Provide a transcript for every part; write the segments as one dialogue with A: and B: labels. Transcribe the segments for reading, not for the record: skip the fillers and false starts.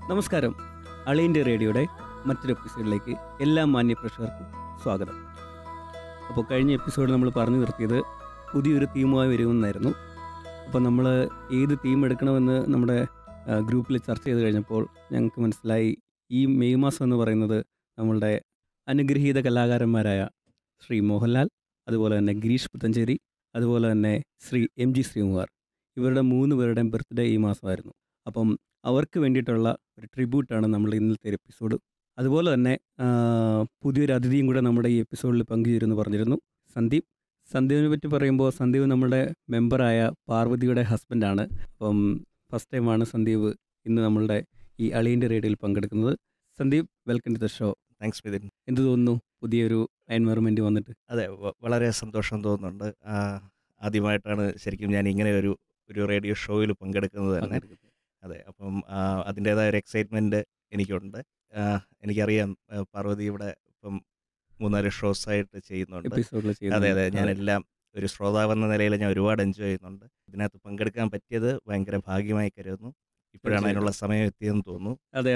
A: നമസ്കാരം. അളിയൻ്റെ റേഡിയോയുടെ മറ്റൊരു എപ്പിസോഡിലേക്ക് എല്ലാ മാന്യപ്രേക്ഷകർക്കും സ്വാഗതം. അപ്പോൾ കഴിഞ്ഞ എപ്പിസോഡിൽ നമ്മൾ പറഞ്ഞു നിർത്തിയത് പുതിയൊരു തീമുമായി വരുമെന്നായിരുന്നു. അപ്പോൾ നമ്മൾ ഏത് തീം എടുക്കണമെന്ന് നമ്മുടെ ഗ്രൂപ്പിൽ ചർച്ച ചെയ്ത് കഴിഞ്ഞപ്പോൾ ഞങ്ങൾക്ക് മനസ്സിലായി ഈ മെയ് മാസം എന്ന് പറയുന്നത് നമ്മളുടെ അനുഗ്രഹീത കലാകാരന്മാരായ ശ്രീ മോഹൻലാൽ, അതുപോലെ തന്നെ ഗിരീഷ് പുത്തഞ്ചേരി, അതുപോലെ തന്നെ ശ്രീ MG ശ്രീകുമാർ, ഇവരുടെ 3 പേരുടെയും ബർത്ത്ഡേ ഈ മാസമായിരുന്നു. അപ്പം അവർക്ക് വേണ്ടിയിട്ടുള്ള ഒരു ട്രിബ്യൂട്ടാണ് നമ്മൾ ഇന്നത്തെ ഒരു എപ്പിസോഡ്. അതുപോലെ തന്നെ പുതിയൊരു അതിഥിയും കൂടെ നമ്മുടെ ഈ എപ്പിസോഡിൽ പങ്കുചേരുമെന്ന് പറഞ്ഞിരുന്നു, സന്ദീപ്. സന്ദീപിനെ പറ്റി പറയുമ്പോൾ സന്ദീപ് നമ്മുടെ മെമ്പറായ പാർവതിയുടെ ഹസ്ബൻഡാണ്. അപ്പം ഫസ്റ്റ് ടൈമാണ് സന്ദീപ് ഇന്ന് നമ്മളുടെ ഈ അളിയൻ്റെ റേഡിയോയിൽ പങ്കെടുക്കുന്നത്. Sandeep, welcome to the show.
B: Thanks Mithun.
A: എന്ത് തോന്നുന്നു പുതിയൊരു എൻവയറമെൻറ്റ് വന്നിട്ട്?
B: അതെ, വളരെ സന്തോഷം തോന്നുന്നുണ്ട്. ആദ്യമായിട്ടാണ് ശരിക്കും ഞാൻ ഇങ്ങനെ ഒരു റേഡിയോ ഷോയിൽ പങ്കെടുക്കുന്നത് തന്നെ. അതെ, അപ്പം അതിൻ്റേതായ ഒരു എക്സൈറ്റ്മെൻറ്റ് എനിക്കുണ്ട്. എനിക്കറിയാം പാർവതി ഇവിടെ ഇപ്പം 3-4 ഷോസായിട്ട് ചെയ്യുന്നുണ്ട്. അതെ, ഞാനെല്ലാം ഒരു ശ്രോതാവെന്ന നിലയിൽ ഞാൻ ഒരുപാട് എൻജോയ് ചെയ്യുന്നുണ്ട്. ഇതിനകത്ത് പങ്കെടുക്കാൻ പറ്റിയത് ഭയങ്കര ഭാഗ്യമായി കരുതുന്നു. ഇപ്പോഴാണ് അതിനുള്ള സമയം എത്തിയതെന്ന് തോന്നുന്നു.
A: അതെ.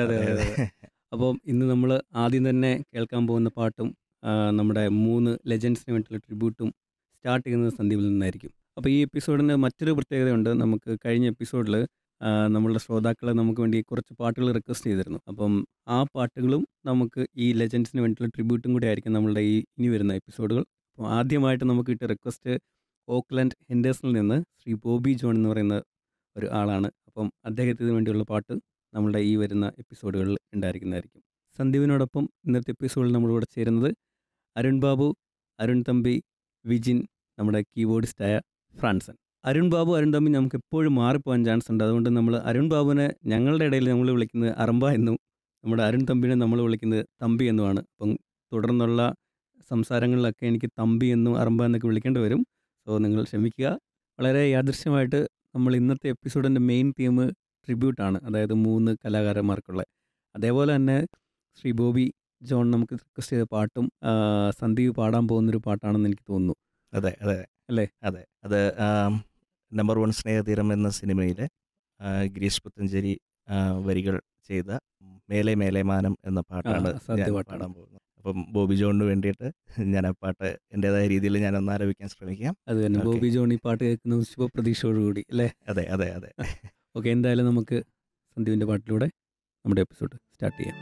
A: അപ്പം ഇന്ന് നമ്മൾ ആദ്യം തന്നെ കേൾക്കാൻ പോകുന്ന പാട്ടും നമ്മുടെ 3 ലെജൻഡ്സിന് വേണ്ടിയിട്ടുള്ള ട്രിബ്യൂട്ടും സ്റ്റാർട്ട് ചെയ്യുന്നത് സന്ദീപിൽ നിന്നായിരിക്കും. അപ്പോൾ ഈ എപ്പിസോഡിന് മറ്റൊരു പ്രത്യേകതയുണ്ട്. നമുക്ക് കഴിഞ്ഞ എപ്പിസോഡിൽ നമ്മളുടെ ശ്രോതാക്കളെ നമുക്ക് വേണ്ടി കുറച്ച് പാട്ടുകൾ റിക്വസ്റ്റ് ചെയ്തിരുന്നു. അപ്പം ആ പാട്ടുകളും നമുക്ക് ഈ ലെജൻഡ്സിന് വേണ്ടിയിട്ടുള്ള ട്രിബ്യൂട്ടും കൂടി ആയിരിക്കും നമ്മളുടെ ഈ ഇനി വരുന്ന എപ്പിസോഡുകൾ. അപ്പോൾ ആദ്യമായിട്ട് നമുക്ക് കിട്ടിയ റിക്വസ്റ്റ് ഓക്ലൻഡ് ഹെൻഡേഴ്സിൽ നിന്ന് ശ്രീ ബോബി ജോൺ എന്ന് പറയുന്ന ഒരു ആളാണ്. അപ്പം അദ്ദേഹത്തിന് വേണ്ടിയുള്ള പാട്ട് നമ്മളുടെ ഈ വരുന്ന എപ്പിസോഡുകളിൽ ഉണ്ടായിരിക്കുന്നതായിരിക്കും. സന്ദീപിനോടൊപ്പം ഇന്നത്തെ എപ്പിസോഡിൽ നമ്മളിവിടെ ചേരുന്നത് അരുൺ ബാബു, അരുൺ തമ്പി, വിജിൻ, നമ്മുടെ കീബോർഡിസ്റ്റായ ഫ്രാൻസൻ. അരുൺ ബാബു, അരുൺ തമ്പി നമുക്ക് എപ്പോഴും മാറിപ്പോകാൻ ചാൻസ് ഉണ്ട്. അതുകൊണ്ട് നമ്മൾ അരുൺ ബാബുവിനെ ഞങ്ങളുടെ ഇടയിൽ നമ്മൾ വിളിക്കുന്നത് അറമ്പ എന്നും നമ്മുടെ അരുൺ തമ്പിനെ നമ്മൾ വിളിക്കുന്നത് തമ്പി എന്നുമാണ്. അപ്പം തുടർന്നുള്ള സംസാരങ്ങളിലൊക്കെ എനിക്ക് തമ്പി എന്നും അറമ്പ എന്നൊക്കെ വിളിക്കേണ്ടി വരും. സോ നിങ്ങൾ ക്ഷമിക്കുക. വളരെ യാദൃശ്യമായിട്ട് നമ്മൾ ഇന്നത്തെ എപ്പിസോഡിൻ്റെ മെയിൻ തീം ട്രിബ്യൂട്ടാണ്, അതായത് 3 കലാകാരന്മാർക്കുള്ള. അതേപോലെ തന്നെ ശ്രീ ബോബി ജോൺ നമുക്ക് റിക്വസ്റ്റ് ചെയ്ത പാട്ടും സന്ദീപ് പാടാൻ പോകുന്നൊരു പാട്ടാണെന്ന് എനിക്ക് തോന്നുന്നു.
B: അതെ
A: അല്ലേ?
B: അതെ, അത് നമ്പർ 1 സ്നേഹതീരം എന്ന സിനിമയിലെ ഗിരീഷ് പുത്തഞ്ചേരി വരികൾ ചെയ്ത മേലെ മേലെ മാനം എന്ന പാട്ടാണ് ഞാൻ പാടാൻ പോകുന്നത്. അപ്പം ബോബി ജോണിന് വേണ്ടിയിട്ട് ഞാൻ ആ പാട്ട് എൻ്റെതായ രീതിയിൽ ഞാനൊന്ന് ആലപിക്കാൻ ശ്രമിക്കാം.
A: അത് തന്നെ, ബോബി ജോൺ ഈ പാട്ട് കേൾക്കുന്ന ശുഭപ്രതീക്ഷയോടുകൂടി അല്ലേ?
B: അതെ.
A: ഓക്കെ, എന്തായാലും നമുക്ക് സന്ദീപിൻ്റെ പാട്ടിലൂടെ നമ്മുടെ എപ്പിസോഡ് സ്റ്റാർട്ട് ചെയ്യാം.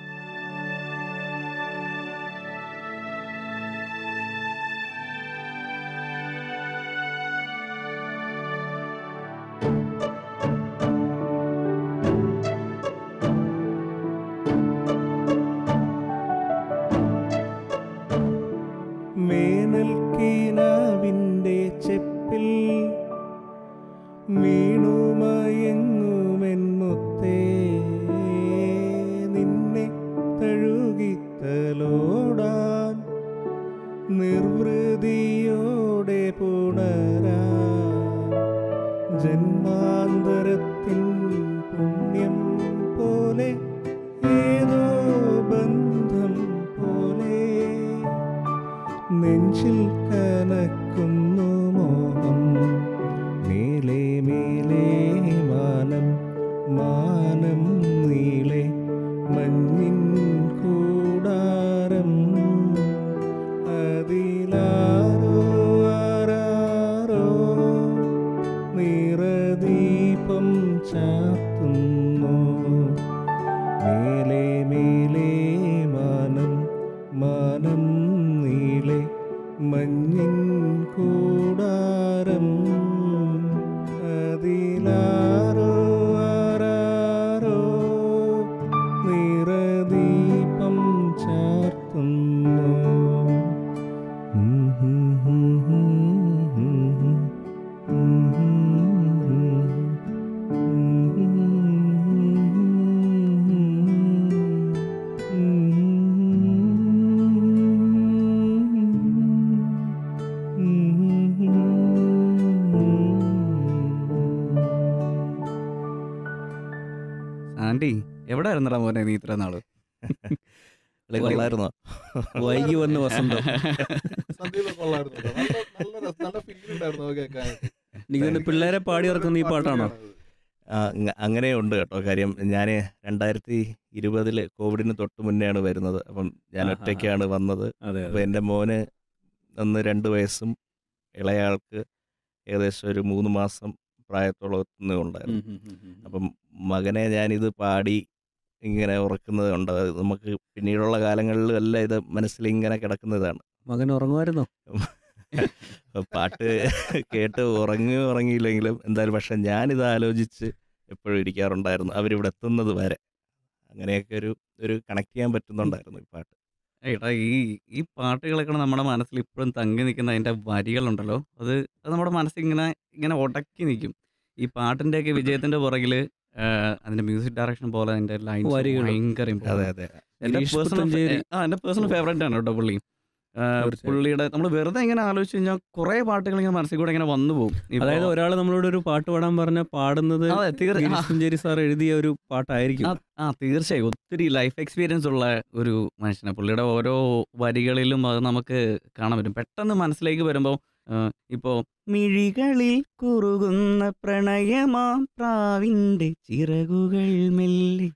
C: വേനൽക്കീനാവിൻ്റെ ചെപ്പിൽ വീണുമയങ്ങുമെൻ മുത്തേ, നിന്നെ തഴുകിത്തലോടാൻ നിർവൃതിയോടെ പുണരാൻ ജന്മാന്തരത്തിൻ പുണ്യം പോലെ ഏതോ ബന്ധം പോലെ നെഞ്ചിൽ കനക്കുന്നു മോഹം. മേലെ മേലെ മാനം മാനം നീളെ മഞ്ഞിൻ കൂടാരം, അതിലാരോ ആരാരോ നിറദീപം ചാർത്തുന്നു. മേലെ മേലെ മാനം മാനം നീളെ മഞ്ഞിൻ കൂടാരം, അതിലാരോ ആരാരോ നിറദീപം ചാർത്തുന്നു.
A: ആൻറ്റി, എവിടെ ആയിരുന്നടാ മോനെ നീ ഇത്ര നാള്?
B: കൊള്ളായിരുന്നോ?
A: വൈകി വന്ന വസന്തം.
C: നല്ല ഫീലിംഗ് ഉണ്ടായിരുന്നു കേൾക്കാൻ.
A: എനിക്ക് പിള്ളേരെ പാടി ഇറക്കുന്ന ഈ പാട്ടാണോ?
B: അങ്ങനെയുണ്ട് കേട്ടോ. കാര്യം ഞാൻ 2020 കോവിഡിന് തൊട്ട് മുന്നെയാണ് വരുന്നത്. അപ്പം ഞാൻ
A: ആഹാ.
B: ഒറ്റയ്ക്കാണ് വന്നത്.
A: അതെ
B: അപ്പോൾ
A: അതെ
B: എൻ്റെ മോന് അന്ന് 2 വയസ്സും ഇളയാൾക്ക് ഏകദേശം ഒരു 3 മാസം പ്രായത്തോളം എത്തുന്നുണ്ടായിരുന്നു. അപ്പം മകനെ ഞാനിത് പാടി ഇങ്ങനെ ഉറക്കുന്നത് ഉണ്ട്. അത് നമുക്ക് പിന്നീടുള്ള കാലങ്ങളിലെല്ലാം ഇത് മനസ്സിൽ ഇങ്ങനെ കിടക്കുന്നതാണ്.
A: മകൻ ഉറങ്ങുമായിരുന്നോ?
B: പാട്ട് കേട്ട് ഉറങ്ങിയില്ലെങ്കിലും എന്തായാലും പക്ഷെ ഞാനിത് ആലോചിച്ച് എപ്പോഴും ഇരിക്കാറുണ്ടായിരുന്നു അവരിവിടെ എത്തുന്നത് വരെ. അങ്ങനെയൊക്കെ ഒരു കണക്ട് ചെയ്യാൻ പറ്റുന്നുണ്ടായിരുന്നു ഈ പാട്ട്.
D: എടാ ഈ പാട്ടുകളൊക്കെ നമ്മുടെ മനസ്സിൽ ഇപ്പോഴും തങ്ങി നിൽക്കുന്ന അതിൻ്റെ വരികളുണ്ടല്ലോ, അത് നമ്മുടെ മനസ്സിൽ ഇങ്ങനെ ഉടക്കി നിൽക്കും. ഈ പാട്ടിൻ്റെയൊക്കെ വിജയത്തിൻ്റെ പുറകിൽ അതിൻ്റെ മ്യൂസിക് ഡയറക്ഷൻ പോലെ അതിൻ്റെ ലൈൻസ്
A: വരികൾ.
D: ഭയങ്കര
B: അതെ
D: ഇമ്പോർട്ടൻ്റ്.
B: അതെ
D: എൻ്റെ
A: ഗിരീഷ്
D: പേഴ്സണൽ
A: പുത്തഞ്ചേരി.
D: എൻ്റെ പേഴ്സണൽ ഫേവറേറ്റ് ആണ് കേട്ടോ പുള്ളി.
A: തീർച്ചയായും.
D: പുള്ളിയുടെ നമ്മൾ വെറുതെ ഇങ്ങനെ ആലോചിച്ച് കഴിഞ്ഞാൽ കുറേ പാട്ടുകൾ ഇങ്ങനെ മനസ്സിൽ കൂടെ ഇങ്ങനെ വന്നു പോകും.
A: അതായത് ഒരാൾ നമ്മളോട് ഒരു പാട്ട് പാടാൻ പറഞ്ഞ പാടുന്നത്
D: അതെ
A: ഗിരീഷ് പുത്തഞ്ചേരി സാർ എഴുതിയ ഒരു പാട്ടായിരിക്കും.
D: തീർച്ചയായും ഒത്തിരി ലൈഫ് എക്സ്പീരിയൻസ് ഉള്ള ഒരു മനുഷ്യനാണ്. പുള്ളിയുടെ ഓരോ വരികളിലും അത് നമുക്ക് കാണാൻ പറ്റും. പെട്ടെന്ന് മനസ്സിലേക്ക് വരുമ്പോൾ ഇപ്പോൾ മിഴികളിൽ കുറുകുന്ന പ്രണയമാം പ്രാവിൻ്റെ ചിറകുകൾ മെല്ലെ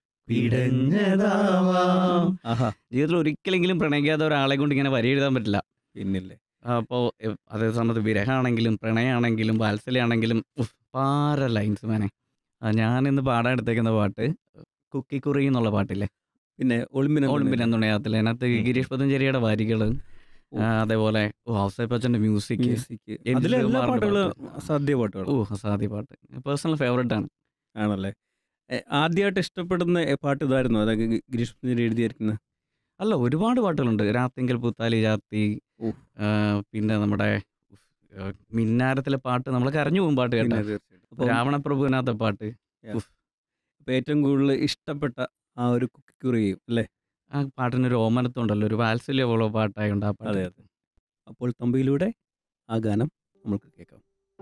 D: പിടഞ്ഞതാവാം.
A: ആഹാ,
D: ജീവിതത്തിൽ ഒരിക്കലെങ്കിലും പ്രണയിക്കാത്ത ഒരാളെ കൊണ്ട് ഇങ്ങനെ വരി എഴുതാൻ പറ്റില്ല.
A: പിന്നില്ലേ.
D: അപ്പോൾ അതേ സമയത്ത് വിരഹമാണെങ്കിലും പ്രണയമാണെങ്കിലും വാത്സല്യമാണെങ്കിലും പാര ലൈൻസ് മാനെ. ഞാനിന്ന് പാടാൻ എടുത്തേക്കുന്ന പാട്ട് കുക്കിക്കുറി എന്നുള്ള പാട്ടില്ലേ,
A: പിന്നെ
D: ഒളിമ്പിന് എന്നുണ്ടാകത്തില്ല. അതിനകത്ത് ഗിരീഷ് പുത്തഞ്ചേരിയുടെ വരികൾ, അതേപോലെ ഔസേപ്പച്ചൻ്റെ മ്യൂസിക്,
A: അതിലെ എല്ലാ പാട്ടുകളും അസാധ്യ പാട്ടുകൾ
D: അസാധ്യ പാട്ട്. പേഴ്സണൽ ഫേവറേറ്റ് ആണ്.
A: ആണല്ലേ. ആദ്യമായിട്ട് ഇഷ്ടപ്പെടുന്ന പാട്ട് ഇതായിരുന്നു, അതൊക്കെ ഗിരീഷ് പുത്തഞ്ചേരി എഴുതിയിരിക്കുന്നത്?
D: അല്ല, ഒരുപാട് പാട്ടുകളുണ്ട്. രാത്തിങ്കൽ പുത്താലി രാത്തി, പിന്നെ നമ്മുടെ മിന്നാരത്തിലെ പാട്ട്, നമ്മളൊക്കെ അറിഞ്ഞു പോകും പാട്ട് കേട്ടാ.
A: തീർച്ചയായിട്ടും.
D: രാവണപ്രഭുവിനകത്തെ പാട്ട്,
A: അപ്പോൾ ഏറ്റവും കൂടുതൽ ഇഷ്ടപ്പെട്ട ആ ഒരു കുക്കിക്കുറിയും അല്ലേ?
D: ആ പാട്ടിനൊരു ഓമനത്വം ഉണ്ടല്ലോ, ഒരു വാത്സല്യ പോലെ പാട്ടായുണ്ട് ആ പാട്ട്.
A: അതെ അതെ. അപ്പോൾ തമ്പിയിലൂടെ ആ ഗാനം നമുക്ക് കേൾക്കാം.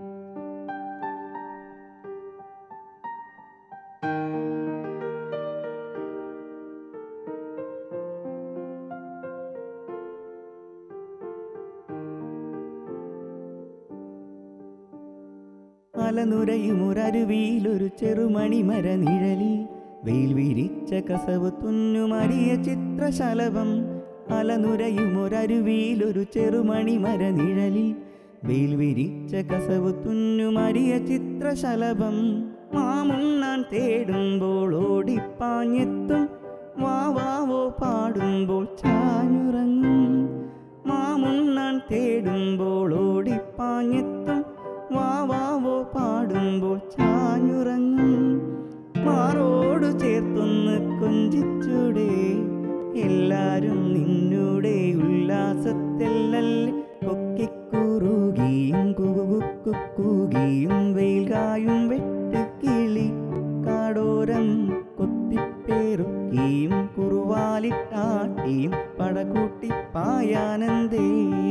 C: അലനുരയുമൊരരുവിയിലൊരു ചെറുമണിമര നിഴലിൽ വെയിൽ വിരിച്ച കസവ് തുന്നുമറിയ ചിത്രശലഭം. അലനുരയുമൊരരുവിയിലൊരു ചെറുമണിമര നിഴലിൽ വെയിൽ വിരിച്ച കസവ് തുന്നുമറിയ ചിത്രശലഭം. മാമുണ്ണാൻ തേടുമ്പോൾ ഓടിപ്പാഞ്ഞെത്തും, വാവാവോ പാടുമ്പോൾ ചാഞ്ഞുറങ്ങും. മാമുണ്ണാൻ തേടുമ്പോൾ ഓടിപ്പാഞ്ഞെത്തും, വാവാവോ പാടുമ്പോൾ ചാഞ്ഞുറങ്ങും. മാറോട് ചേർത്തൊന്ന് കൊഞ്ചിച്ചൂടെ, എല്ലാരും നിന്നൂടെ ഉല്ലാസത്തിലല്ലേ. കൊക്കിക്കുറുകിയും കുകുകുക്കുകിയും വെയിൽ കായും വെട്ടുകിളി കാടോരം കൊത്തിപ്പേറുക്കിയും കുറുവാലിട്ടാട്ടിയും പടകൂട്ടി പായാനന്ദേ.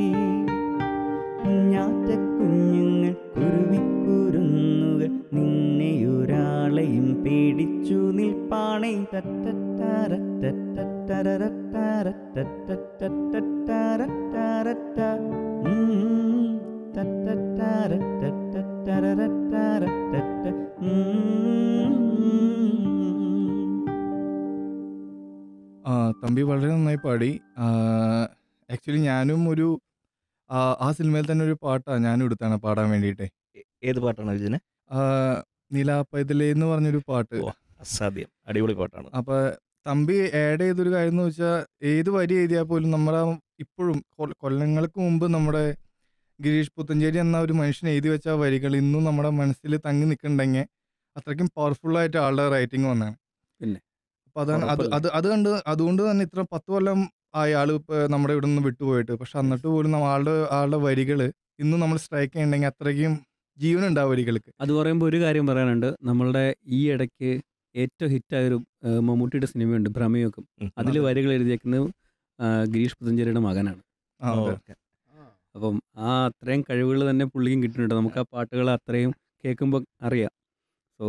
C: കുഞ്ഞാറ്റക്കുഞ്ഞുങ്ങൾ കുരുവിക്കുരുന്നുകൾ നിന്നെയൊരാളെയും പേടിച്ചു നിൽപ്പാണേ.
E: തമ്പി വളരെ നന്നായി പാടി. ആക്ച്വലി ഞാനും ആ സിനിമയിൽ തന്നെ ഒരു പാട്ടാണ് ഞാനും എടുത്താണ് പാടാൻ വേണ്ടിയിട്ടേ.
B: ഏത് പാട്ടാണ് ഇതിന്?
E: നിലാപ്പൈതലേ എന്ന് പറഞ്ഞൊരു പാട്ട്.
B: അസാധ്യം, അടിപൊളി പാട്ടാണ്.
E: അപ്പൊ തമ്പി ആഡ് ചെയ്തൊരു കാര്യം എന്ന് വെച്ചാൽ, ഏത് വരി എഴുതിയാൽ പോലും നമ്മുടെ ഇപ്പോഴും കൊല്ലങ്ങൾക്ക് മുമ്പ് നമ്മുടെ ഗിരീഷ് പുത്തഞ്ചേരി എന്ന ഒരു മനുഷ്യൻ എഴുതി വെച്ച ആ വരികൾ ഇന്നും നമ്മുടെ മനസ്സിൽ തങ്ങി നിൽക്കുന്നുണ്ടെങ്കിൽ അത്രയ്ക്കും പവർഫുള്ളായിട്ട് ആളുടെ റൈറ്റിംഗ് വന്നതാണ്.
A: പിന്നെ
E: അപ്പൊ അതാണ് അതുകൊണ്ട് തന്നെ ഇത്ര 10 കൊല്ലം അയാൾ നമ്മുടെ ഇവിടെ നിന്ന് വിട്ടുപോയിട്ട്, പക്ഷെ എന്നിട്ട് പോലും ആളുടെ വരികൾ ഇന്നും നമ്മൾ സ്ട്രൈക്ക് ചെയ്യണമെങ്കിൽ അത്രയ്ക്കും ജീവനുണ്ട് ആ വരികൾക്ക്.
A: അത് പറയുമ്പോൾ ഒരു കാര്യം പറയാനുണ്ട്. നമ്മളുടെ ഈ ഇടയ്ക്ക് ഏറ്റവും ഹിറ്റായൊരു മമ്മൂട്ടിയുടെ സിനിമയുണ്ട് ഭ്രമയൊക്കെ. അതിൽ വരികൾ എഴുതിയേക്കുന്നത് ഗിരീഷ് പുത്തഞ്ചേരിയുടെ മകനാണ്. അപ്പം ആ അത്രയും കഴിവുകൾ തന്നെ പുള്ളിക്കും കിട്ടുന്നുണ്ട്. നമുക്ക് ആ പാട്ടുകൾ അത്രയും കേൾക്കുമ്പോൾ അറിയാം. സോ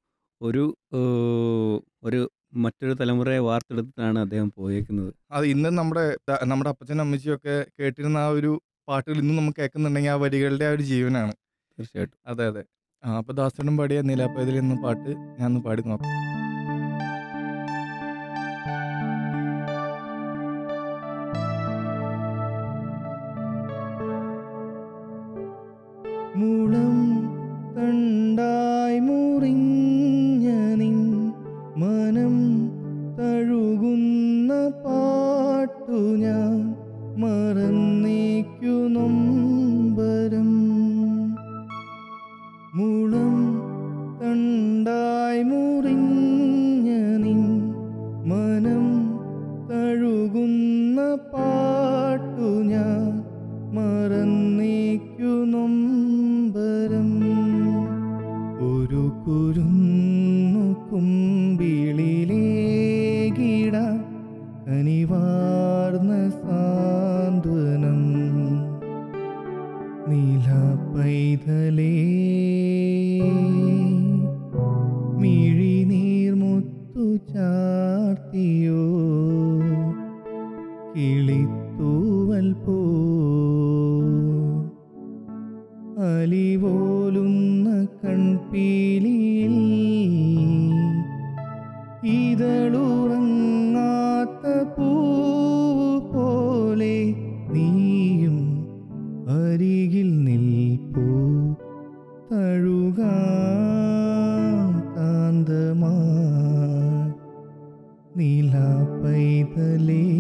A: ഒരു മറ്റൊരു തലമുറയെ വാർത്തെടുത്തിട്ടാണ് അദ്ദേഹം പോയേക്കുന്നത്.
E: അത് ഇന്ന് നമ്മുടെ അപ്പച്ചനും അമ്മച്ചിയൊക്കെ കേട്ടിരുന്ന ആ ഒരു പാട്ടുകൾ ഇന്നും നമുക്ക് കേൾക്കുന്നുണ്ടെങ്കിൽ ആ വരികളുടെ ആ ഒരു ജീവനാണ്.
A: തീർച്ചയായിട്ടും.
E: അതെ അതെ. അപ്പോൾ ദാസേട്ടൻ പാടിയ നിലാപ്പതിൽ എന്ന പാട്ട് ഞാൻ ഒന്ന് പാടി നോക്കാം. മുളം തണ്ടായി മുറിഞ്ഞ നിൻ മനം തഴുകുന്ന പാട്ടു ഞാൻ മറന്നേക്കു നൊമ്പരം. മുളം തണ്ടായി മുറിഞ്ഞ നിൻ മനം തഴുകുന്ന പാട്ടു ഞാൻ മറന്നേക്കു നൊമ്പരം. ഒരു കുരുന്നു കുമ്പിളിലേകിട കനിവാർന്ന സാന്ത്വനം. നീലപ്പൈതലേ മിഴിനീർമുത്തു ചാർത്തിയോ കിളിത്തൂവൽ പോ അലിപോലുന്ന കൺപീലിയിൽ ഇതളുറങ്ങാത്ത പൂവ് പോലെ നീയും അരികിൽ നിൽപ്പൂ തഴുകാം കാന്തമാ നീലപ്പൈതലേ.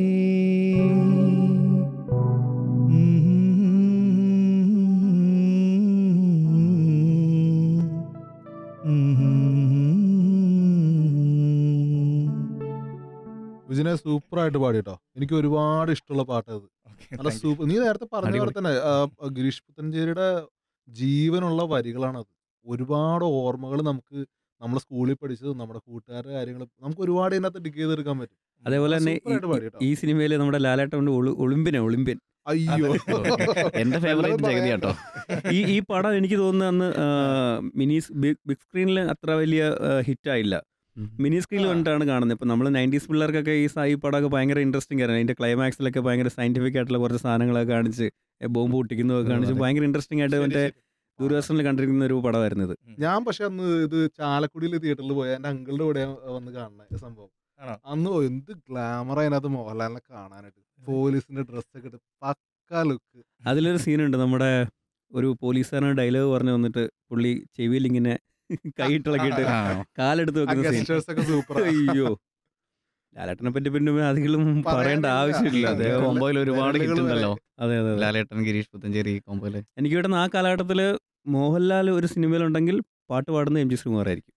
F: വിജയനെ സൂപ്പറായിട്ട് പാടി കേട്ടോ. എനിക്ക് ഒരുപാട് ഇഷ്ടമുള്ള പാട്ട് അത്. നല്ല സൂപ്പർ. നീ നേരത്തെ പറഞ്ഞ പോലെ തന്നെ ഗിരീഷ് പുത്തഞ്ചേരിയുടെ ജീവനുള്ള വരികളാണത്. ഒരുപാട് ഓർമ്മകൾ നമുക്ക് നമ്മളെ സ്കൂളിൽ പഠിച്ചത് നമ്മുടെ കൂട്ടുകാരുടെ കാര്യങ്ങൾ നമുക്ക് ഒരുപാട് ഇതിനകത്ത് ഡിഗ് ചെയ്തെടുക്കാൻ പറ്റും.
A: അതേപോലെ തന്നെ
F: സൂപ്പറായിട്ട് പാടി കേട്ടോ.
A: ഈ സിനിമയിൽ നമ്മുടെ ലാലേട്ടൻ ഒളിമ്പ്യൻ
F: അയ്യോ
D: എന്റെ ഫേവറേറ്റ് ജഗതി കേട്ടോ.
A: ഈ പടം എനിക്ക് തോന്നുന്നു അന്ന് ബിഗ് സ്ക്രീനിൽ അത്ര വലിയ ഹിറ്റായില്ല. മിനി സ്ക്രീനിൽ കണ്ടിട്ടാണ് കാണുന്നത്. ഇപ്പം നമ്മൾ 90s പിള്ളേർക്കൊക്കെ ഈ പടമൊക്കെ ഭയങ്കര ഇൻട്രസ്റ്റിംഗ് ആയിരുന്നു. അതിൻ്റെ ക്ലൈമാക്സിലൊക്കെ ഭയങ്കര സയന്റിഫിക് ആയിട്ടുള്ള കുറച്ച് സാധനങ്ങളൊക്കെ കാണിച്ച് ബോംബ് പൊട്ടിക്കുന്നതൊക്കെ കാണിച്ച് ഭയങ്കര ഇൻട്രസ്റ്റിംഗ് ആയിട്ട് മറ്റേ ദൂരദർശനിൽ കണ്ടിരിക്കുന്ന ഒരു പടമായിരുന്നു ഇത്.
F: ഞാൻ പക്ഷെ അന്ന് ഇത് ചാലക്കുടിയിൽ തിയേറ്ററിൽ പോയ എൻ്റെ അങ്കിളുടെ കൂടെ വന്ന് കാണുന്ന സംഭവം. അന്ന് എന്ത് ഗ്ലാമർ അതിനകത്ത് മോഹൻലാലിനെ കാണാനായിട്ട്. പോലീസിന്റെ ഡ്രസ്സൊക്കെ ഇട്ട് പക്കാ ലുക്ക്.
A: അതിലൊരു സീനുണ്ട്, നമ്മുടെ ഒരു പോലീസുകാരന് ഡയലോഗ് പറഞ്ഞു വന്നിട്ട് പുള്ളി ചെവിയിൽ ഇങ്ങനെ കൈയിട്ടിളക്കിയിട്ട് കാലെടുത്ത് വെക്കുന്ന സീൻ. അയ്യോ, ലാലേട്ടനെ പറ്റി പിന്നെ അധികം പറയേണ്ട ആവശ്യമില്ല. അദ്ദേഹം
D: കോമ്പോയിൽ ഒരുപാട് ഹിറ്റ് ഉണ്ടല്ലോ.
A: അതെ അതെ,
D: ലാലേട്ടൻ ഗിരീഷ് പുത്തഞ്ചേരി കോമ്പോയില്.
A: എനിക്ക് കിട്ടുന്ന ആ കാലഘട്ടത്തിൽ മോഹൻലാൽ ഒരു സിനിമയിലുണ്ടെങ്കിൽ പാട്ട് പാടുന്ന എം ജി ശ്രീകുമാർ ആയിരിക്കും.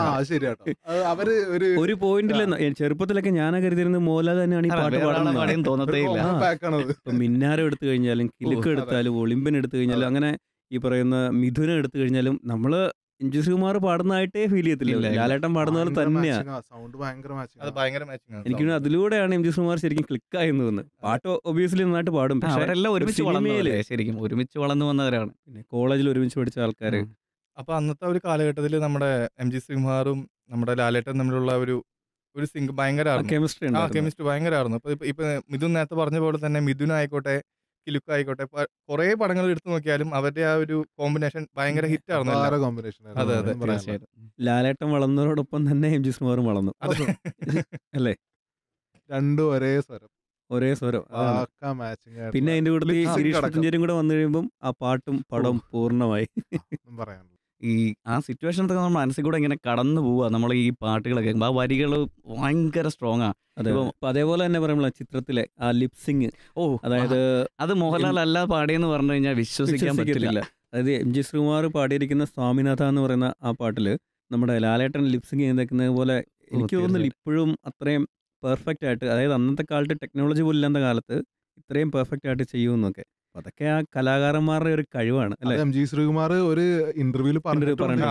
A: ഒരു പോയിന്റിൽ ചെറുപ്പത്തിലൊക്കെ ഞാൻ കരുതിയിരുന്നത് മോഹൻലാൽ തന്നെയാണ് ഈ പാട്ട് പാടുന്നത്.
D: തോന്നത്തേയില്ല.
A: ഇപ്പൊ മിന്നാരം എടുത്തു കഴിഞ്ഞാലും കിലുക്ക് എടുത്താലും ഒളിമ്പ്യൻ എടുത്തു കഴിഞ്ഞാലും അങ്ങനെ ഈ പറയുന്ന മിഥുനം എടുത്തു കഴിഞ്ഞാലും നമ്മള് എം ജി ശ്രീകുമാർ പാടുന്നതായിട്ടേ ഫീൽ ചെയ്യത്തില്ല. ലാലേട്ടൻ പാടുന്ന പോലെ തന്നെയാണ്. എനിക്ക് അതിലൂടെയാണ് എം ജി ശ്രീകുമാർ ശരിക്കും ക്ലിക്കായെന്ന് തോന്നുന്നത്. പാട്ട് ഒബിയസ്ലി നന്നായിട്ട് പാടും, പക്ഷെ
D: അവരെല്ലാം ഒരുമിച്ച് ശരിക്കും ഒരുമിച്ച് വളർന്നു വന്നവരാണ്.
A: പിന്നെ കോളേജിൽ ഒരുമിച്ച് പഠിച്ച ആൾക്കാര്.
E: അപ്പൊ അന്നത്തെ ഒരു കാലഘട്ടത്തിൽ നമ്മുടെ എം ജി ശ്രീകുമാറും നമ്മുടെ ലാലേട്ടൻ തമ്മിലുള്ള ഒരു സിങ്ക് ഭയങ്കര കെമിസ്ട്രി ഭയങ്കരമായിരുന്നു. ഇപ്പൊ മിഥുൻ നേരത്തെ പറഞ്ഞ പോലെ തന്നെ മിഥുൻ ആയിക്കോട്ടെ കിലുക്ക് ആയിക്കോട്ടെ കുറെ പടങ്ങൾ എടുത്തു നോക്കിയാലും അവരുടെ ആ ഒരു കോമ്പിനേഷൻ ഭയങ്കര ഹിറ്റ് ആയിരുന്നു. അതെ അതെ,
A: ലാലേട്ടൻ വളർന്നതോടൊപ്പം തന്നെ എം ജി ശ്രീകുമാറും വളർന്നു അല്ലേ?
F: രണ്ടും ഒരേ സ്വരം.
A: പിന്നെ അതിന്റെ കൂടെ ഗിരീഷ് പുത്തഞ്ചേരിയും കൂടെ വന്നു കഴിയുമ്പോൾ ആ പാട്ടും പടം പൂർണ്ണമായി.
D: ഈ ആ സിറ്റുവേഷനൊക്കെ നമ്മൾ മനസ്സിൽ കൂടെ ഇങ്ങനെ കടന്നു പോവുക. നമ്മൾ ഈ പാട്ടുകളൊക്കെ ആ വരികൾ ഭയങ്കര സ്ട്രോങ് ആണ്.
A: അതേപോലെ തന്നെ പറയുമ്പോൾ ചിത്രത്തിലെ ആ ലിപ്സിങ്, അതായത്
D: അത് മോഹൻലാൽ അല്ല പാടിയെന്ന് പറഞ്ഞു കഴിഞ്ഞാൽ വിശ്വസിക്കാൻ പറ്റില്ല.
A: അതായത് എം ജി ശ്രീകുമാർ പാടിയിരിക്കുന്ന സ്വാമിനാഥ എന്ന് പറയുന്ന ആ പാട്ടില് നമ്മുടെ ലാലേട്ടൻ ലിപ്സിങ് ചെയ്യുന്നത് പോലെ എനിക്ക് തോന്നുന്നില്ല ഇപ്പോഴും അത്രയും പെർഫെക്റ്റ് ആയിട്ട്. അതായത് അന്നത്തെ കാലത്ത് ടെക്നോളജി പോലും ഇല്ലാത്ത കാലത്ത് ഇത്രയും പെർഫെക്റ്റ് ആയിട്ട് ചെയ്യുമെന്നൊക്കെ അതൊക്കെ ആ കലാകാരന്മാരുടെ ഒരു കഴിവാണ് അല്ലെ?
F: എം ജി ശ്രീകുമാർ ഒരു ഇന്റർവ്യൂല് പറഞ്ഞിട്ടുണ്ട്.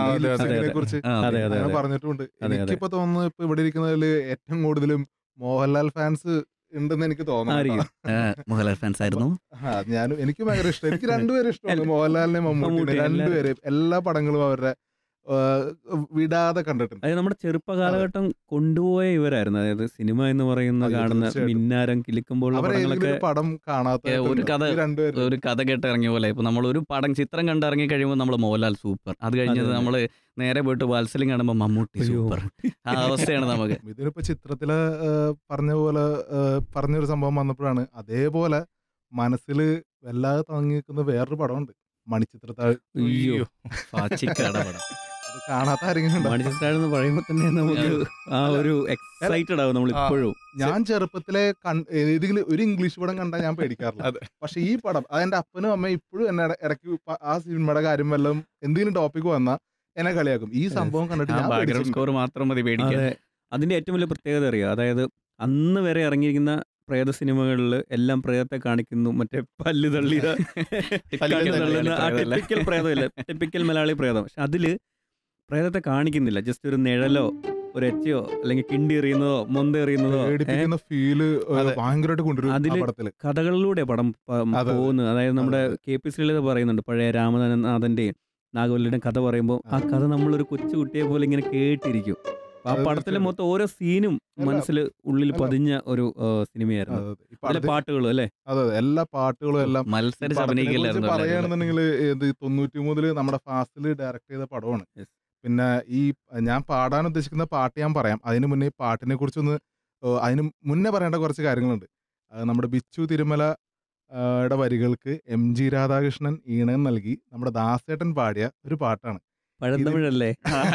F: എനിക്കിപ്പോ തോന്നുന്നു ഇപ്പൊ ഇവിടെ ഇരിക്കുന്നതിൽ ഏറ്റവും കൂടുതലും മോഹൻലാൽ ഫാൻസ് ഉണ്ടെന്ന് എനിക്ക് തോന്നുന്നു.
D: മോഹൻലാൽ ഫാൻസ് ആയിരുന്നു
F: ഞാനും. എനിക്ക് ഭയങ്കര ഇഷ്ടം. എനിക്ക് രണ്ടുപേരും ഇഷ്ടമാണ്, മോഹൻലാലിനെ മമ്മൂട്ടിനെ രണ്ടുപേരെയും. എല്ലാ പടങ്ങളും അവരുടെ വിടാതെ കണ്ടിട്ടുണ്ട്.
A: അതായത് നമ്മുടെ ചെറുപ്പകാലഘട്ടം കൊണ്ടുപോയ ഇവരായിരുന്നു. അതായത് സിനിമ എന്ന് പറയുന്ന
F: അയ്യോ,
A: കാണുന്ന
F: തീർച്ചയായിട്ടും.
A: മിന്നാരം കിലുക്കുമ്പോഴുള്ള
F: അവരേതെങ്കിലും
A: പടങ്ങളൊക്കെ
F: ഒരു പടം കാണാത്ത
D: ഒരു കഥ
F: രണ്ടുപേരും
D: ഒരു കഥ കേട്ട് ഇറങ്ങിയ പോലെ ഇപ്പൊ നമ്മൾ ഒരു പടം ചിത്രം കണ്ടിറങ്ങി കഴിയുമ്പോൾ നമ്മൾ മോഹൻലാൽ സൂപ്പർ, അത് കഴിഞ്ഞത്
A: അതെ.
D: നമ്മൾ നേരെ പോയിട്ട് വാത്സല്യം കാണുമ്പോൾ മമ്മൂട്ടി
A: അയ്യോ.
D: സൂപ്പർ. ആ അവസ്ഥയാണ് നമുക്ക്.
F: ഇതിനിപ്പോ ചിത്രത്തില് പറഞ്ഞ പോലെ പറഞ്ഞൊരു സംഭവം വന്നപ്പോഴാണ് അതേപോലെ മനസ്സിൽ വല്ലാതെ തങ്ങി നിൽക്കുന്ന വേറൊരു പടമുണ്ട്, മണിച്ചിത്രത്താഴ്.
A: അയ്യോ.
D: പാച്ചിക്കാട പടം.
F: അത് കാണാത്ത ആരെങ്കിലും ഉണ്ടോ?
A: മണിച്ചിത്രത്താഴ് എന്ന് പറയുമ്പോൾ തന്നെ നമുക്ക് ആ ഒരു എക്സൈറ്റഡ് ആവും നമ്മൾ ഇപ്പോഴും.
F: ഞാൻ ചെറുപ്പത്തിലെ ഏതെങ്കിലും ഒരു ഇംഗ്ലീഷ് പടം കണ്ടാൽ ഞാൻ പേടിക്കാറില്ല.
E: അതെ.
F: പക്ഷെ ഈ പടം അതെന്റെ അപ്പനും അമ്മയും ഇപ്പോഴും എന്നെ ഇടയ്ക്ക് ആ സിനിമയുടെ കാര്യം വല്ലതും എന്തെങ്കിലും ടോപ്പിക് വന്നാൽ എന്നെ കളിയാക്കും. ഈ സംഭവം കണ്ടിട്ട് ഞാൻ
D: ബാക്ക്ഗ്രൗണ്ട്
F: പേടിച്ചിട്ടുണ്ട്.
D: സ്കോർ മാത്രം മതി പേടിക്കാൻ.
A: അതെ, അതിന്റെ ഏറ്റവും വലിയ പ്രത്യേകത അറിയാം. അതായത് അന്ന് വരെ ഇറങ്ങിയിരിക്കുന്ന പ്രേത സിനിമകളിൽ എല്ലാം പ്രേതത്തെ കാണിക്കുന്നു, മറ്റേ പല്ല് തള്ളിയ കണ്ണ് തള്ളുന്ന ആ ടിപ്പിക്കൽ പ്രേതമില്ല, ടിപ്പിക്കൽ മലയാളി പ്രേതം. പക്ഷെ അതില് പ്രേതത്തെ കാണിക്കുന്നില്ല, ജസ്റ്റ് ഒരു നിഴലോ ഒരു എച്ചയോ അല്ലെങ്കിൽ കിണ്ടി എറിയുന്നതോ മൊന്ത എറിയുന്നതോ
F: പേടിപ്പിക്കുന്ന ഫീല്
E: അതെ.
F: ഭയങ്കരമായിട്ട് കൊണ്ടുവരും ആ
A: അതില്
F: പടത്തില്.
A: കഥകളിലൂടെ പടം
F: അതെ.
A: പോകുന്നത്. അതായത് നമ്മുടെ
F: അതെ.
A: KP ശ്രീലത പറയുന്നുണ്ട്, പഴയ രാമനാഥന്റെയും നാഗവല്ലിയുടെയും കഥ പറയുമ്പോൾ ആ കഥ നമ്മളൊരു കൊച്ചു കുട്ടിയെ പോലെ ഇങ്ങനെ കേട്ടിരിക്കും. ആ
F: അത്
A: പടത്തിലെ
F: തീർച്ചയായും.
A: മൊത്തം ഓരോ സീനും മനസ്സിൽ ഉള്ളിൽ
F: എല്ലാം.
A: പതിഞ്ഞ ഒരു സിനിമയായിരുന്നു.
F: അതെ, അതെ. ഈ
A: അതിലെ
F: പടത്തിൽ-
A: പാട്ടുകളും അല്ലേ.
F: അതെ, അതെ. എല്ലാ പാട്ടുകളും എല്ലാം
D: മത്സരിച്ച് അഭിനയിക്കില്ലായിരുന്നു എല്ലാവരും.
F: പറയുകയാണെന്നുണ്ടെങ്കിൽ ഇത് 93 നമ്മുടെ ഫാസ്റ്റിൽ ഡയറക്ട് ചെയ്ത പടമാണ്.
A: Yes.
F: പിന്നെ ഈ ഞാൻ പാടാൻ ഉദ്ദേശിക്കുന്ന പാട്ട് ഞാൻ പറയാം. അതിന് മുന്നേ ഈ പാട്ടിനെ കുറിച്ചൊന്ന് അതിന് മുന്നേ പറയേണ്ട കുറച്ച് കാര്യങ്ങളുണ്ട്. നമ്മുടെ ബിച്ചു തിരുമല യുടെ വരികൾക്ക് MG രാധാകൃഷ്ണൻ ഈണം നൽകി നമ്മുടെ ദാസേട്ടൻ പാടിയ ഒരു പാട്ടാണ്.
A: പഴന്തമിഴല്ലേ.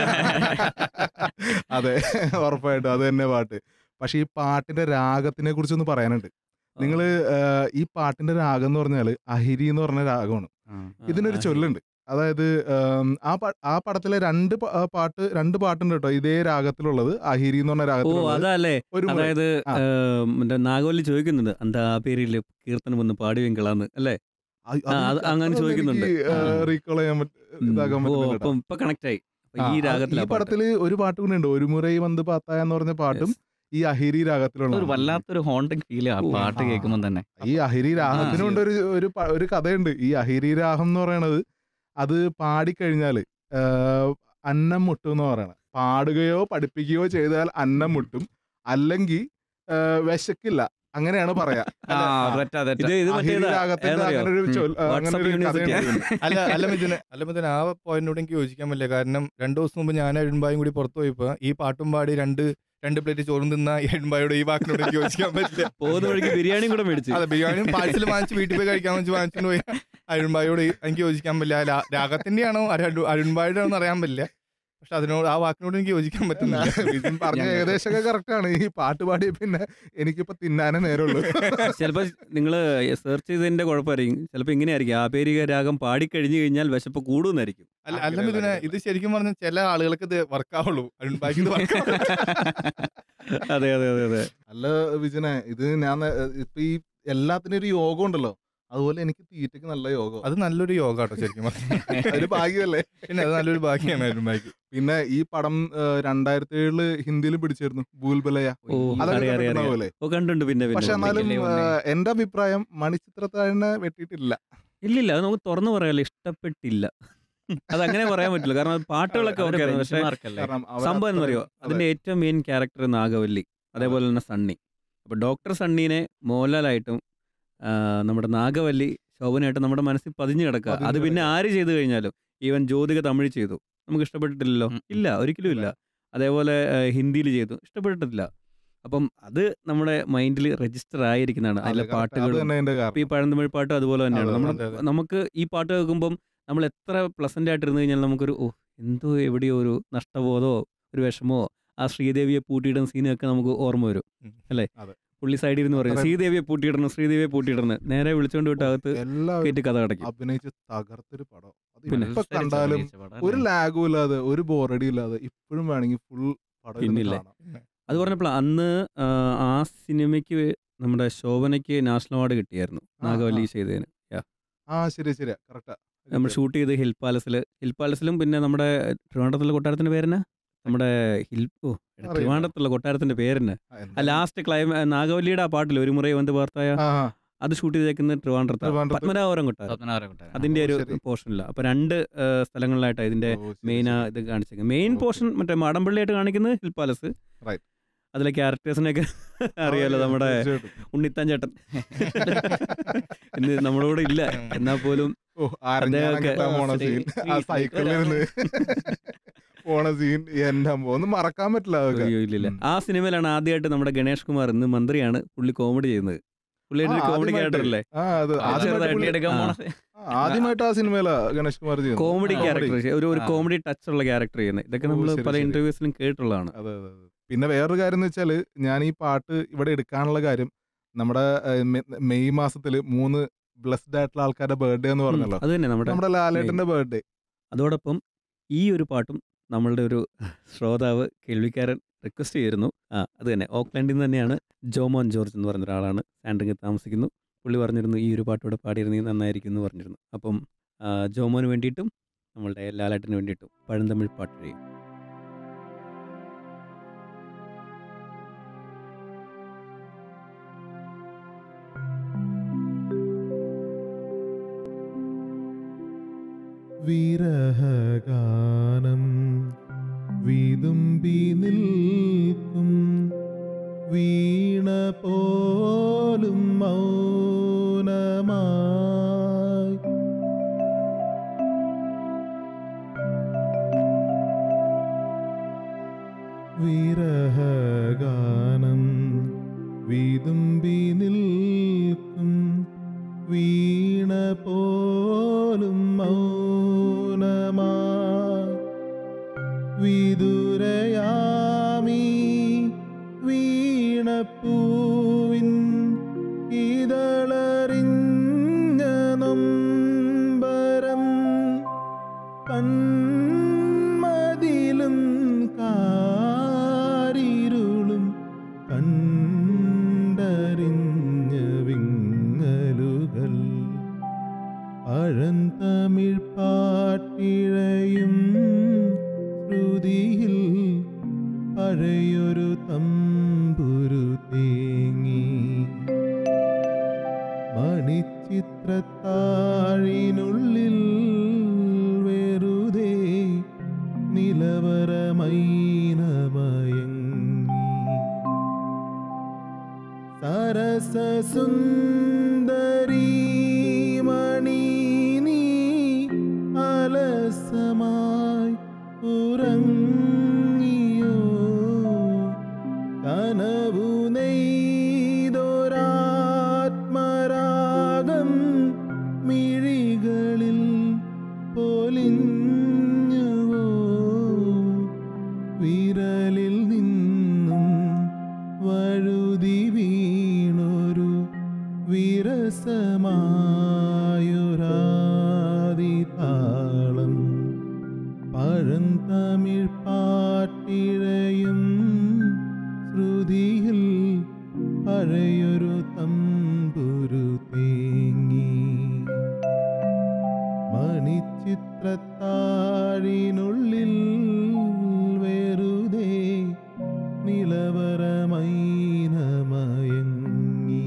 F: അതെ, ഉറപ്പായിട്ടും അത് തന്നെ പാട്ട്. പക്ഷെ ഈ പാട്ടിന്റെ രാഗത്തിനെ കുറിച്ചൊന്ന് പറയാനുണ്ട്. നിങ്ങൾ ഈ പാട്ടിന്റെ രാഗം എന്ന് പറഞ്ഞാൽ അഹിരി എന്ന് പറഞ്ഞ രാഗമാണ്. ഇതിനൊരു ചൊല്ലുണ്ട്. അതായത് ആ പടത്തിലെ രണ്ട് പാട്ടുണ്ട് കേട്ടോ ഇതേ രാഗത്തിലുള്ളത്. അഹിരി എന്ന് പറഞ്ഞ
A: ഓ
F: രാഗത്തിലുള്ളത്
A: അതല്ലേ.
F: ഒരു മുறை.
A: അതായത്
F: ആ.
A: മറ്റേ നാഗവല്ലി ചോദിക്കുന്നുണ്ട്, എന്താ ആ പേരില് കീർത്തനം ഒന്ന് പാടുവെങ്കളാന്ന് അല്ലേ. അത് അങ്ങനെ ചോദിക്കുന്നുണ്ട്.
F: റീകോൾ ചെയ്യാൻ ഇതാക്കാൻ
A: ഓ
F: പറ്റുന്നില്ല
A: അപ്പം ഇപ്പൊ കണക്ട് ആയി. അപ്പൊ
F: കേട്ടോ.
A: ഈ രാഗത്തിലാ
F: ഈ പടത്തില് ഒരു പാട്ട് കൂടെ ഉണ്ട്, ഒരു മുறை വന്ന് പാത്തായ എന്ന് പറഞ്ഞ പാട്ടും ഈ അഹിരി രാഗത്തിലുള്ള.
D: ഒരു വല്ലാത്തൊരു ഹോണ്ടിങ് ഫീൽ ആ
A: ഓ,
D: പാട്ട്
F: ആ.
D: കേൾക്കുമ്പോൾ തന്നെ.
F: ഈ അഹിരി രാഗത്തിനുണ്ട് ഒരു കഥയുണ്ട്. ഈ അഹിരി രാഗം എന്ന് പറയണത് അത് പാടിക്കഴിഞ്ഞാല് അന്നം മുട്ടും എന്ന് പറയണത്. പാടുകയോ പഠിപ്പിക്കുകയോ ചെയ്താൽ അന്നം മുട്ടും, അല്ലെങ്കിൽ വിശക്കില്ല, അങ്ങനെയാണ് പറയാ.
A: ഇത്
F: അഹിരി
A: മറ്റേതാ
F: രാഗത്തിന്റെ
A: ഏതറിയോ?
F: അങ്ങനെ ഒരു അങ്ങനെ
A: വാട്സാപ്പ്
F: ഒരു
A: യൂണിവേഴ്സിറ്റി
F: കഥയുണ്ട്.
E: അല്ല ആ പോയിന്റിനോട് എനിക്ക് യോജിക്കാൻ പറ്റില്ല. കാരണം 2 ദിവസം മുമ്പ് ഞാൻ എഴുമ്പായും കൂടി പുറത്തു പോയപ്പോ ഈ പാട്ടും പാടി രണ്ട് പ്ലേറ്റ് ചോറും തിന്ന എഴുമ്പായോട് ഈ വാക്കിനോട് എനിക്ക് യോജിക്കാൻ പറ്റില്ല.
A: പോകുന്ന വഴിക്ക് ബിരിയാണിയും കൂടെ മേടിച്ചു.
E: അതെ, ബിരിയാണിയും പാഴ്സൽ വാങ്ങിച്ച് വീട്ടിൽ പോയി കഴിക്കാന്ന് വെച്ച് വാങ്ങിച്ചിട്ട് പോയി അരുൺഭായോട് എനിക്ക് യോജിക്കാൻ പറ്റില്ല. രാഗത്തിന്റെ ആണോ അരുൺഭായുടെ ആണോ അറിയാൻ പറ്റില്ല. പക്ഷെ അതിനോട് ആ വാക്കിനോട് എനിക്ക് യോജിക്കാൻ പറ്റുന്നില്ല.
F: വിജിൻ പറഞ്ഞ ഏകദേശമൊക്കെ കറക്റ്റ് ആണ്. ഈ പാട്ട് പാടിയ പിന്നെ എനിക്കിപ്പോ തിന്നാനേ നേരമുള്ളൂ.
A: ചിലപ്പോ നിങ്ങള് സെർച്ച് ചെയ്തതിന്റെ കുഴപ്പമായിരിക്കും. ചിലപ്പോ ഇങ്ങനെ ആയിരിക്കും, ആ പേര് രാഗം പാടിക്കഴിഞ്ഞു കഴിഞ്ഞാൽ വിശപ്പ് കൂടുന്നായിരിക്കും.
E: അല്ല മിഥുനെ, ഇത് ശരിക്കും പറഞ്ഞ ചില ആളുകൾക്ക് ഇത് വർക്കാവുള്ളൂ. അരുൺഭായിക്ക് ഇത് വർക്കാവുള്ളൂ.
A: അതെ അതെ അതെ അതെ.
F: അല്ല വിജനെ, ഇത് ഞാൻ ഇപ്പൊ ഈ എല്ലാത്തിനും ഒരു യോഗം ഉണ്ടല്ലോ, അതുപോലെ എനിക്ക് തീറ്റയ്ക്ക് നല്ല യോഗം.
E: അത് നല്ലൊരു യോഗ കേട്ടോ ശരിക്കും പറഞ്ഞാൽ.
F: അതൊരു ഭാഗ്യമല്ലേ.
E: പിന്നെ അത് നല്ലൊരു ഭാഗ്യമാണ് അരുൺഭായിക്ക്.
F: പിന്നെ ഈ പടം 2007 ഹിന്ദിയിൽ പിടിച്ചിരുന്നു, ഭൂൽബലയ.
A: ഓ
F: അതൊക്കെ
A: അറിയാം അറിയാം അറിയാം.
F: കണ്ടിട്ടുണ്ടാവുമല്ലേ?
A: ഓ കണ്ടുണ്ട്. പിന്നെ
F: പക്ഷെ
A: പിന്നെ
F: എന്നാലും എന്റെ അഭിപ്രായം മണിച്ചിത്രത്താഴിനെ വെട്ടിയിട്ടില്ല.
A: ഇല്ലില്ല, അത് നമുക്ക് തുറന്നു പറയാലോ, ഇഷ്ടപ്പെട്ടില്ല. അതങ്ങനെ പറയാൻ പറ്റില്ല. കാരണം അത് പാട്ടുകളൊക്കെ ഓക്കെ ആയിരുന്നു. പക്ഷെ
F: കാരണം
A: സംഭവം എന്ന് പറയുമോ, അതിന്റെ ഏറ്റവും മെയിൻ ക്യാരക്ടർ നാഗവല്ലി, അതേപോലെ തന്നെ സണ്ണി. അപ്പൊ ഡോക്ടർ സണ്ണീനെ മോഹൻലാലായിട്ടും നമ്മുടെ നാഗവല്ലി ശോഭനയായിട്ട് നമ്മുടെ മനസ്സിൽ പതിഞ്ഞു കിടക്കുക. അത് പിന്നെ ആര് ചെയ്തു കഴിഞ്ഞാലും, ഈവൻ ജ്യോതിക തമിഴ് ചെയ്തു, നമുക്ക് ഇഷ്ടപ്പെട്ടിട്ടില്ലല്ലോ. ഇല്ല, ഒരിക്കലും ഇല്ല. അതേപോലെ ഹിന്ദിയിൽ ചെയ്തു, ഇഷ്ടപ്പെട്ടിട്ടില്ല. അപ്പം അത് നമ്മുടെ മൈൻഡിൽ രജിസ്റ്റർ ആയിരിക്കുന്നതാണ്. അതിലെ പാട്ടുകൾ, ഈ പഴന്തമിഴ് പാട്ട് അതുപോലെ തന്നെയാണ്. നമുക്ക് ഈ പാട്ട് കേൾക്കുമ്പം നമ്മൾ എത്ര പ്ലസന്റ് ആയിട്ടിരുന്നു കഴിഞ്ഞാൽ നമുക്കൊരു എന്തോ എവിടെയോ ഒരു നഷ്ടബോധമോ ഒരു വിഷമോ, ആ ശ്രീദേവിയെ പൂട്ടിയിടുന്ന സീനൊക്കെ നമുക്ക് ഓർമ്മ വരും അല്ലേ. പുള്ളി സൈഡിൽ ഇരുന്ന് പറയും, ശ്രീദേവിയെ പൂട്ടിയിടണം, നേരെ വിളിച്ചോണ്ട് വിട്ട് അകത്ത് കേട്ട് കഥ അടയ്ക്കും.
F: അഭിനയിച്ച് തകർത്തൊരു പടം.
A: പിന്നെ
F: ഇപ്പൊ കണ്ടാലും ഒരു ലാഗും ഇല്ലാതെ, ഒരു ബോറടി ഇല്ലാതെ ഇപ്പോഴും വേണമെങ്കിൽ ഫുൾ പടം
A: പിന്നില്ലേ. അത് പറഞ്ഞപ്പോൾ അന്ന് ആ സിനിമയ്ക്ക് നമ്മുടെ ശോഭനയ്ക്ക് നാഷണൽ അവാർഡ് കിട്ടിയായിരുന്നു, നാഗവല്ലി ചെയ്തതിന്.
F: ശരി ശരിയാ, കറക്റ്റാ.
A: നമ്മൾ ഷൂട്ട് ചെയ്ത് ഹിൽ പാലസിലും പിന്നെ നമ്മുടെ ട്രിവാൻഡ്രത്തുള്ള കൊട്ടാരത്തിന്റെ പേരെന്നാ, നമ്മുടെ ട്രിവാൻഡ്രത്തുള്ള കൊട്ടാരത്തിന്റെ പേരെന്നാ, ലാസ്റ്റ് നാഗവല്ലിയുടെ ആ പാട്ടിൽ ഒരു മുறை വന്ന് വാർത്തായ അത് ഷൂട്ട് ചെയ്തേക്കുന്നത് ട്രിവാൻഡ്രത്താണ്,
E: ട്രിവാൻഡ്രത്ത്.
A: പത്മനാഭപുരം കൊട്ടാരം.
D: പത്മനാഭപുരം കൊട്ടാരം.
A: അതിൻ്റെ ഒരു
E: ശരി.
A: പോർഷനില്ല. അപ്പോൾ 2 സ്ഥലങ്ങളിലായിട്ടാണ് ഇതിൻ്റെ
E: ഓ, ശരി,
A: മെയിൻ
E: ശരി.
A: ഇത് കാണിച്ചേക്കുന്നത്. Main
E: Okay.
A: പോർഷൻ മറ്റേ മാടമ്പള്ളിയായിട്ട് കാണിക്കുന്നത് ഹിൽ പാലസ്.
E: Right.
A: അതിലെ ക്യാരക്ടേഴ്സിനെയൊക്കെ അറിയാലോ, നമ്മുടെ
E: തീർച്ചയായിട്ടും.
A: ഉണ്ണിത്താൻ ചേട്ടൻ ഇന്ന് നമ്മുടെ കൂടെ ഇല്ല, എന്നാൽ പോലും
E: ഓ, അരഞ്ഞാണം
A: അദ്ദേഹമൊക്കെ
E: കെട്ടാൻ പോണ സീൻ, ആ സൈക്കിളിലിരുന്ന് പോണ സീൻ എന്റെ അമ്മോ, ഒന്നും മറക്കാൻ പറ്റില്ല അതൊക്കെ.
A: അയ്യോ ഇല്ലില്ല. ആ സിനിമയിലാണ് ആദ്യമായിട്ട് നമ്മുടെ ഗണേഷ് കുമാർ, ഇന്ന് മന്ത്രിയാണ്, പുള്ളി കോമഡി ചെയ്യുന്നത്. പുള്ളിയുടെ ഒരു കോമഡി ക്യാരക്ടർ അല്ലേ,
E: ആ, അത്
A: അത്
E: ആദ്യമായിട്ട്
A: ചെറുതായിട്ട്
E: പുള്ളി-
D: എടുക്കാൻ
A: ആ.
D: പോണ
E: ആദ്യമായിട്ട് ആ സിനിമയിലാ ഗണേഷ് കുമാർ ചെയ്യുന്നത്.
A: കോമഡി
E: ആ,
A: ക്യാരക്ടർ, ഒരു
D: ആ.
A: കോമഡി ടച്ച് ഉള്ള ക്യാരക്ടർ ചെയ്യുന്നത്. ഇതൊക്കെ
E: ഓ,
A: നമ്മൾ
E: ശരി,
A: പല
E: ശരി.
A: ഇന്റർവ്യൂസിലും കേട്ടുള്ളതാണ്.
E: അതെ അതെ അതെ. പിന്നെ വേറൊരു കാര്യം എന്ന് വെച്ചാൽ, ഞാൻ ഈ പാട്ട് ഇവിടെ എടുക്കാനുള്ള കാര്യം, നമ്മുടെ മെയ് മാസത്തിൽ 3 ബ്ലെസ്ഡ് ആയിട്ടുള്ള ആൾക്കാരുടെ ബർത്ത്ഡേ എന്ന് പറഞ്ഞല്ലോ.
A: അത് തന്നെ
E: നമ്മുടെ ലാലേട്ടന്റെ ബർത്ത്ഡേ.
A: അതോടൊപ്പം ഈ ഒരു പാട്ടും നമ്മളുടെ ഒരു ശ്രോതാവ് കേൾവിക്കാരൻ റിക്വസ്റ്റ് ചെയ്തിരുന്നു. അത് തന്നെ ഓക്ലാൻഡിൽ നിന്ന് തന്നെയാണ്. ജോമോൻ ജോർജ് എന്ന് പറയുന്ന ഒരാളാണ്, സാൻഡ്രിങ്ങിൽ താമസിക്കുന്നു. പുള്ളി പറഞ്ഞിരുന്നു ഈ ഒരു പാട്ടൂടെ പാടിയിരുന്നെങ്കിൽ നന്നായിരിക്കും എന്ന് പറഞ്ഞിരുന്നു. അപ്പം ജോമോന് വേണ്ടിയിട്ടും നമ്മളുടെ ലാലേട്ടന് വേണ്ടിയിട്ടും പഴന്തമിഴ് പാട്ട് ചെയ്യും.
F: വിരഹഗാനം വിതുമ്പി നിൽക്കും വീണ പോലും മൗനമായി വിരഹഗാനം വിതുമ്പി നിൽക്കും വീണ പോലും മൗനമായി വിദുരയാമീ വീണപ്പൂവിൻ ഇതളറിഞ്ഞ നൊമ്പരം കൺമതിലും കാരിരുളും കണ്ടറിഞ്ഞ വിങ്ങലുകൾ പഴന്തമിഴ് പാട്ടിഴയും ശ്രുതിയിൽ പഴയൊരു തമ്പുരു തേങ്ങി മണിച്ചിത്രത്താഴിനുള്ളിൽ വെറുതെ നിലവറമൈനമയങ്ങി സരസസുന്ദരീ മണി നീ അലസമായി ഉറങ്ങിയോ കനവു നെയ്തൊരാത്മരാഗം മിഴികളിൽ പൊലിഞ്ഞുവോ വിരലിൽ നിന്നും വഴുതി വീണൊരു വിരസമായൊരാദിതാളം പഴന്തമിഴ് പാട്ടിഴയും ശ്രുതിയിൽ പഴയൊരു തമ്പുരു തേങ്ങി മണിച്ചിത്രത്താഴിനുള്ളിൽ വെറുതെ നിലവറമൈനമയങ്ങി.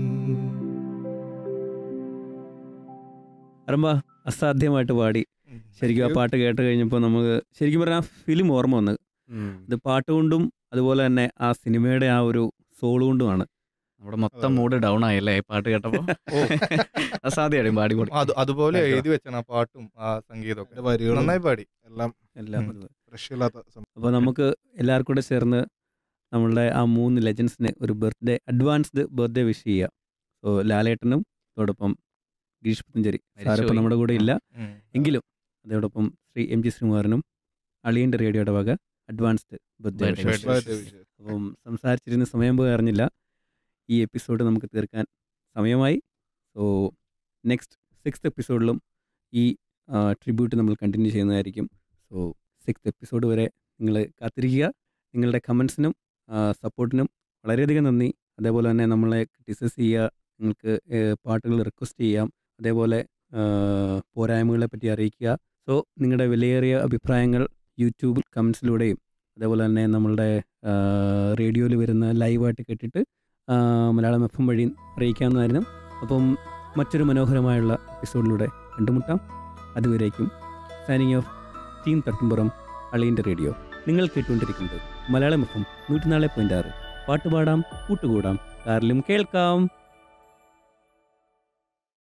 A: അറമ്പ അസാധ്യമായിട്ട് പാടി. ശരിക്കും ആ പാട്ട് കേട്ട് കഴിഞ്ഞപ്പോൾ നമുക്ക് ശരിക്കും പറഞ്ഞാൽ ആ ഫിലിം ഓർമ്മ വന്നത്. ഇത് പാട്ട് കൊണ്ടും അതുപോലെ തന്നെ ആ സിനിമയുടെ ആ ഒരു സോൾ കൊണ്ടുമാണ്.
D: നമ്മുടെ മൊത്തം മൂഡ് ഡൗൺ ആയല്ലേ ഈ പാട്ട് കേട്ടപ്പോ. അസാധ്യമായിട്ടും പാടി കൊടുക്കും.
E: അതുപോലെ എഴുതി വെച്ചാണ് ആ പാട്ടും ആ സംഗീതമൊക്കെ.
F: അതിന്റെ വരികളും
E: നന്നായി പാടി.
F: എല്ലാം
A: എല്ലാം
E: ഉം.
A: അതുപോലെ.
F: രക്ഷയില്ലാത്ത
A: അപ്പോൾ നമുക്ക് എല്ലാവർക്കും കൂടെ ചേർന്ന് നമ്മളുടെ ആ 3 ലെജൻസിന് ഒരു അഡ്വാൻസ്ഡ് ബർത്ത്ഡേ വിഷ് ചെയ്യുക. സോ ലാലേട്ടനും അതോടൊപ്പം ഗിരീഷ് പുത്തഞ്ചേരി സാറിപ്പോൾ നമ്മുടെ കൂടെ ഇല്ല
E: ഉം.
A: എങ്കിലും അതോടൊപ്പം ശ്രീ MG ശ്രീകുമാരനും അളിയൻ്റെ റേഡിയോയുടെ വക advanced birthday
D: Birthday
A: wish.
D: wishes.
A: അപ്പം സംസാരിച്ചിരുന്ന സമയം പോയി അറിഞ്ഞില്ല. ഈ എപ്പിസോഡ് നമുക്ക് തീർക്കാൻ സമയമായി. സോ നെക്സ്റ്റ് 6th എപ്പിസോഡിലും ഈ ട്രിബ്യൂട്ട് നമ്മൾ കണ്ടിന്യൂ ചെയ്യുന്നതായിരിക്കും. സോ 6th എപ്പിസോഡ് വരെ നിങ്ങൾ കാത്തിരിക്കുക. നിങ്ങളുടെ കമൻസിനും സപ്പോർട്ടിനും വളരെയധികം നന്ദി. അതേപോലെ തന്നെ നമ്മളെ ക്രിറ്റിസൈസ് ചെയ്യുക, നിങ്ങൾക്ക് പാട്ടുകൾ റിക്വസ്റ്റ് ചെയ്യാം, അതേപോലെ പോരായ്മകളെ പറ്റി അറിയിക്കുക. സോ നിങ്ങളുടെ വിലയേറിയ അഭിപ്രായങ്ങൾ യൂട്യൂബിൽ കമൻസിലൂടെയും അതേപോലെ തന്നെ നമ്മളുടെ റേഡിയോയിൽ വരുന്ന ലൈവായിട്ട് കേട്ടിട്ട് മലയാളം FM വഴി അറിയിക്കാവുന്നതായിരുന്നു. അപ്പം മറ്റൊരു മനോഹരമായുള്ള എപ്പിസോഡിലൂടെ കണ്ടുമുട്ടാം. അതുവരേക്കും സൈനിങ് ഓഫ് ടീം തട്ടുംപുറം അളിയൻ്റെ റേഡിയോ. നിങ്ങൾ കേട്ടുകൊണ്ടിരിക്കുന്നത് മലയാളം FM 104.6. പാട്ടുപാടാം, കൂട്ടുകൂടാം, കാറിലും കേൾക്കാം.